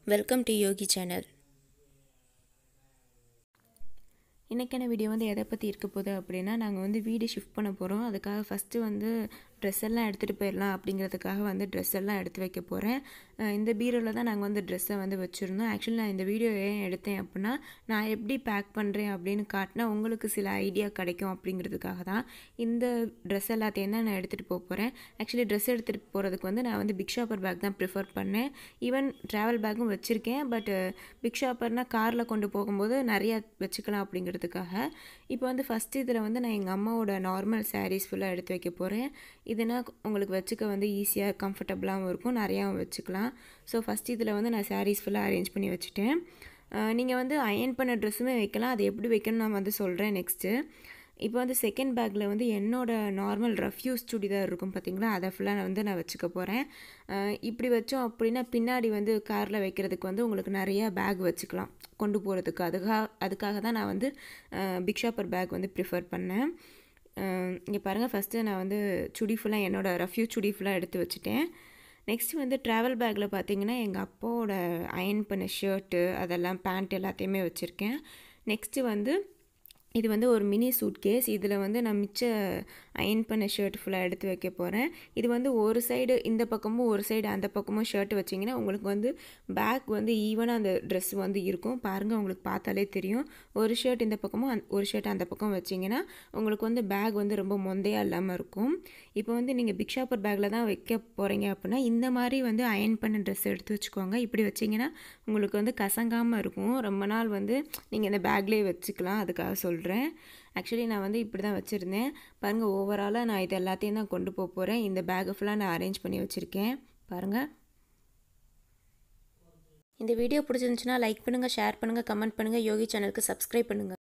Welcome to Yogi channel. இன்றைக்கான video வந்து எதை பற்றி இருக்க போகுது அப்படின்னா, நாங்கள் வந்து வீடு ஷிஃப்ட் பண்ண போகிறோம். அதுக்காக ஃபஸ்ட்டு வந்து ட்ரெஸ் எல்லாம் எடுத்துகிட்டு போயிடலாம் அப்படிங்கிறதுக்காக வந்து ட்ரெஸ் எல்லாம் எடுத்து வைக்க போகிறேன். இந்த பீரோவில் தான் நாங்கள் வந்து ட்ரெஸ்ஸை வந்து வச்சுருந்தோம். ஆக்சுவலி நான் இந்த வீடியோ ஏன் எடுத்தேன் அப்படின்னா, நான் எப்படி பேக் பண்ணுறேன் அப்படின்னு காட்டினா உங்களுக்கு சில ஐடியா கிடைக்கும் அப்படிங்கிறதுக்காக தான் இந்த ட்ரெஸ் எல்லாத்தையும் தான் நான் எடுத்துகிட்டு போக போகிறேன். ஆக்சுவலி ட்ரெஸ் எடுத்துகிட்டு போகிறதுக்கு வந்து நான் வந்து பிக் ஷாப்பர் பேக் தான் ப்ரிஃபர் பண்ணேன். ஈவன் ட்ராவல் பேக்கும் வச்சுருக்கேன். பட் பிக் ஷாப்பர்னால் காரில் கொண்டு போகும்போது நிறையா வச்சுக்கலாம் அப்படிங்கிறதுக்காக இப்போ வந்து ஃபஸ்ட்டு இதில் வந்து நான் எங்கள் அம்மாவோட நார்மல் சாரீஸ் ஃபுல்லாக எடுத்து வைக்க போகிறேன். இதுனா உங்களுக்கு வச்சுக்க வந்து ஈஸியாக கம்ஃபர்டபுளாகவும் இருக்கும், நிறையாவும் வச்சுக்கலாம். ஸோ ஃபஸ்ட்டு இதில் வந்து நான் சாரீஸ் ஃபுல்லாக அரேஞ்ச் பண்ணி வச்சுட்டேன். நீங்கள் வந்து அயர்ன் பண்ண ட்ரெஸ்ஸுமே வைக்கலாம். அது எப்படி வைக்கணும்னு நான் வந்து சொல்கிறேன் நெக்ஸ்ட்டு. இப்போ வந்து செகண்ட் பேக்கில் வந்து என்னோடய நார்மல் ரஃப்யூஸ் சுடிதார் இருக்கும் பார்த்தீங்களா, அதை ஃபுல்லாக நான் வச்சுக்க போகிறேன். இப்படி வச்சோம் அப்படின்னா பின்னாடி வந்து காரில் வைக்கிறதுக்கு வந்து உங்களுக்கு நிறையா பேக் வச்சுக்கலாம் கொண்டு போகிறதுக்கு. அதுக்காக தான் நான் வந்து பிக் ஷாப்பர் பேக் வந்து ப்ரிஃபர் பண்ணேன். இங்கே பாருங்கள், ஃபஸ்ட்டு நான் வந்து சுடி ஃபுல்லாக என்னோடய ரஃப்யூஸ் சுடி ஃபுல்லாக எடுத்து வச்சுட்டேன். நெக்ஸ்ட்டு வந்து ட்ராவல் பேக்கில் பார்த்தீங்கன்னா எங்கள் அப்பாவோட அயர்ன் பண்ண ஷர்ட்டு, அதெல்லாம் பேண்ட் எல்லாத்தையுமே வச்சுருக்கேன். நெக்ஸ்ட்டு வந்து இது வந்து ஒரு மினி சூட் கேஸ். இதில் வந்து நான் மிச்ச அயர்ன் பண்ண ஷர்ட் ஃபுல்லாக எடுத்து வைக்க போகிறேன். இது வந்து ஒரு சைடு இந்த பக்கமும் ஒரு சைடு அந்த பக்கமும் ஷர்ட் வச்சிங்கன்னா உங்களுக்கு வந்து பேக் வந்து ஈவனாக அந்த ட்ரெஸ் வந்து இருக்கும். பாருங்கள், உங்களுக்கு பார்த்தாலே தெரியும். ஒரு ஷர்ட் இந்த பக்கமும் ஒரு ஷர்ட் அந்த பக்கம் வச்சிங்கன்னா உங்களுக்கு வந்து பேக் வந்து ரொம்ப மொந்தையாக இல்லாமல் இருக்கும். இப்போ வந்து நீங்கள் பிக் ஷாப்பர் பேக்கில் தான் வைக்க போகிறீங்க அப்படின்னா இந்த மாதிரி வந்து அயர்ன் பண்ண ட்ரெஸ் எடுத்து வச்சுக்கோங்க. இப்படி வச்சிங்கன்னா உங்களுக்கு வந்து கசங்காமல் இருக்கும். ரொம்ப நாள் வந்து நீங்கள் இந்த பேக்லேயே வச்சுக்கலாம். அதுக்காக சொல்கிறேன். ஆக்சுவலி நான் வந்து இப்படி தான் வச்சுருந்தேன். பாருங்கள், ஓவராலாக நான் இது எல்லாத்தையும் தான் கொண்டு போக போகிறேன். இந்த பேக்கை ஃபுல்லாக நான் அரேஞ்ச் பண்ணி வச்சுருக்கேன். பாருங்கள். இந்த வீடியோ பிடிச்சிருந்துச்சுன்னா லைக் பண்ணுங்கள், ஷேர் பண்ணுங்கள், கமெண்ட் பண்ணுங்கள். யோகி சேனலுக்கு சப்ஸ்கிரைப் பண்ணுங்கள்.